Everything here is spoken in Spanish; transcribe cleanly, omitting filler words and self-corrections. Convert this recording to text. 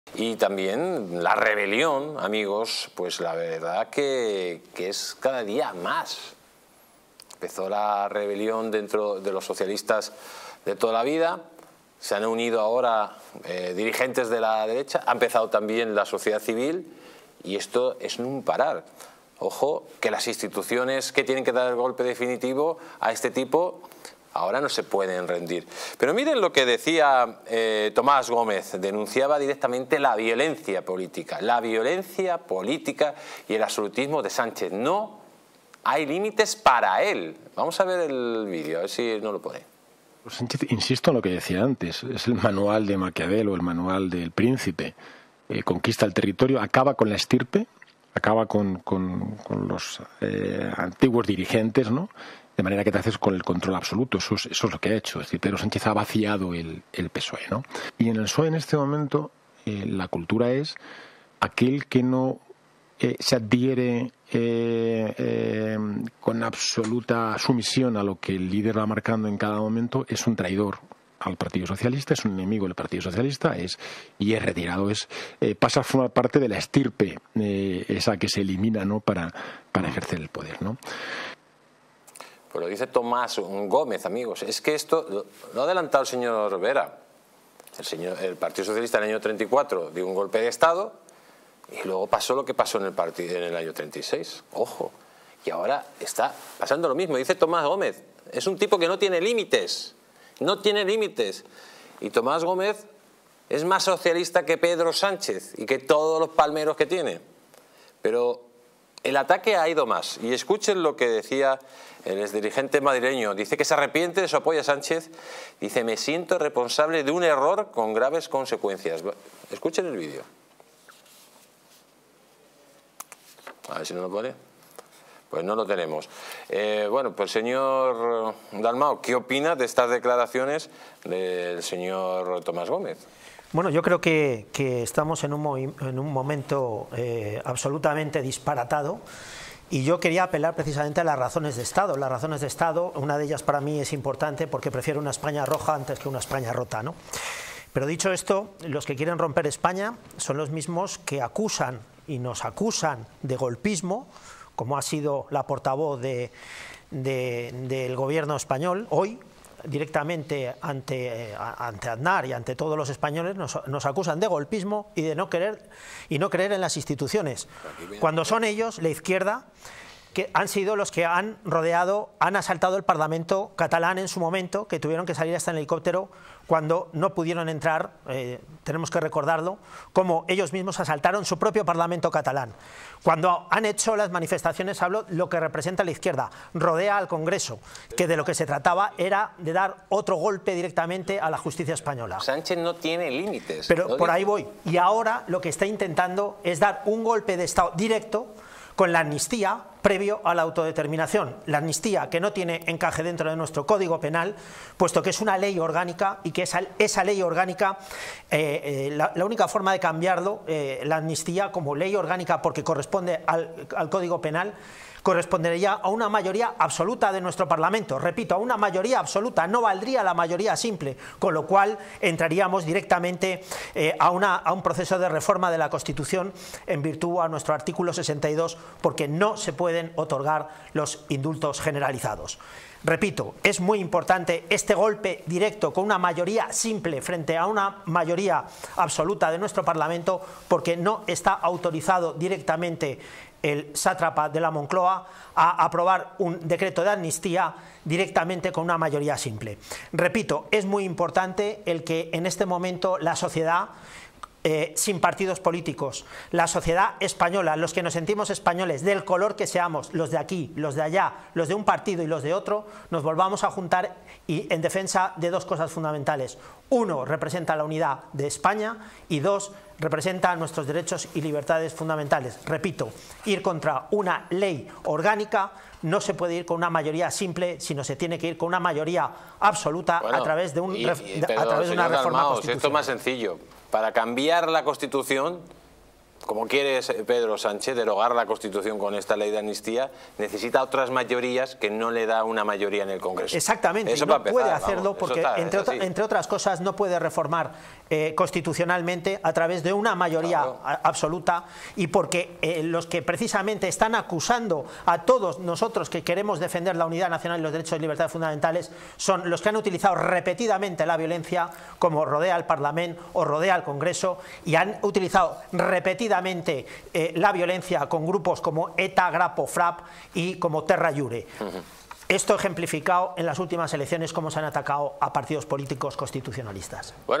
Y también la rebelión, amigos, pues la verdad que es cada día más. Empezó la rebelión dentro de los socialistas de toda la vida, se han unido ahora dirigentes de la derecha, ha empezado también la sociedad civil y esto es un parar. Ojo, que las instituciones que tienen que dar el golpe definitivo a este tipo ahora no se pueden rendir. Pero miren lo que decía Tomás Gómez, denunciaba directamente la violencia política y el absolutismo de Sánchez. No hay límites para él. Vamos a ver el vídeo, a ver si no lo pone. Sánchez, insisto en lo que decía antes, es el manual de Maquiavelo, el manual del príncipe. Conquista el territorio, acaba con la estirpe, acaba con los antiguos dirigentes, ¿no? De manera que te haces con el control absoluto. Eso es lo que ha hecho. Es decir, Pedro Sánchez ha vaciado el PSOE, ¿no? Y en el PSOE en este momento la cultura es aquel que no se adhiere con absoluta sumisión a lo que el líder va marcando en cada momento, es un traidor al Partido Socialista, es un enemigo del Partido Socialista, y es retirado, pasa a formar parte de la estirpe esa que se elimina, ¿no? para ejercer el poder, ¿no? Pues lo dice Tomás Gómez, amigos. Es que esto lo ha adelantado el señor Vera. El Partido Socialista en el año 34 dio un golpe de Estado y luego pasó lo que pasó en el año 36. Ojo. Y ahora está pasando lo mismo. Dice Tomás Gómez. Es un tipo que no tiene límites. No tiene límites. Y Tomás Gómez es más socialista que Pedro Sánchez y que todos los palmeros que tiene. Pero el ataque ha ido más. Y escuchen lo que decía el exdirigente madrileño. Dice que se arrepiente de su apoyo a Sánchez. Dice, me siento responsable de un error con graves consecuencias. Escuchen el vídeo. A ver si no lo pone. Pues no lo tenemos. Bueno, pues señor Dalmau, ¿qué opina de estas declaraciones del señor Tomás Gómez? Bueno, yo creo que estamos en un momento absolutamente disparatado y yo quería apelar precisamente a las razones de Estado. Las razones de Estado, una de ellas para mí es importante porque prefiero una España roja antes que una España rota, ¿no? Pero dicho esto, los que quieren romper España son los mismos que acusan y nos acusan de golpismo, como ha sido la portavoz del gobierno español hoy, directamente ante Aznar y ante todos los españoles nos acusan de golpismo y de no creer en las instituciones, cuando son ellos, la izquierda, que han sido los que han asaltado el Parlamento catalán en su momento, que tuvieron que salir hasta en helicóptero cuando no pudieron entrar, tenemos que recordarlo, como ellos mismos asaltaron su propio Parlamento catalán. Cuando han hecho las manifestaciones, hablo lo que representa la izquierda, rodea al Congreso, que de lo que se trataba era de dar otro golpe directamente a la justicia española. Sánchez no tiene límites. Pero por ahí voy. Y ahora lo que está intentando es dar un golpe de Estado directo con la amnistía previo a la autodeterminación. La amnistía que no tiene encaje dentro de nuestro Código Penal, puesto que es una ley orgánica y que esa ley orgánica, la única forma de cambiarlo, la amnistía como ley orgánica porque corresponde al Código Penal, correspondería a una mayoría absoluta de nuestro Parlamento. Repito, a una mayoría absoluta, no valdría la mayoría simple, con lo cual entraríamos directamente a un proceso de reforma de la Constitución en virtud a nuestro artículo 62, porque no se pueden otorgar los indultos generalizados. Repito, es muy importante este golpe directo con una mayoría simple frente a una mayoría absoluta de nuestro Parlamento, porque no está autorizado directamente el sátrapa de la Moncloa a aprobar un decreto de amnistía directamente con una mayoría simple. Repito, es muy importante el que en este momento la sociedad, sin partidos políticos, la sociedad española, los que nos sentimos españoles, del color que seamos, los de aquí, los de allá, los de un partido y los de otro, nos volvamos a juntar y en defensa de dos cosas fundamentales. Uno, representa la unidad de España y dos, representa nuestros derechos y libertades fundamentales. Repito, ir contra una ley orgánica no se puede ir con una mayoría simple, sino se tiene que ir con una mayoría absoluta, bueno, a través de una reforma constitucional. Esto es más sencillo. Para cambiar la Constitución como quiere Pedro Sánchez derogar la Constitución con esta ley de amnistía, necesita otras mayorías que no le da una mayoría en el Congreso. Exactamente, eso no puede hacerlo porque, entre otras cosas, no puede reformar constitucionalmente a través de una mayoría absoluta, y porque los que precisamente están acusando a todos nosotros que queremos defender la unidad nacional y los derechos y libertades fundamentales son los que han utilizado repetidamente la violencia, como rodea al Parlamento o rodea al Congreso, y han utilizado repetidamente la violencia con grupos como ETA, Grapo, FRAP y como Terra Iure. Esto ejemplificado en las últimas elecciones, cómo se han atacado a partidos políticos constitucionalistas.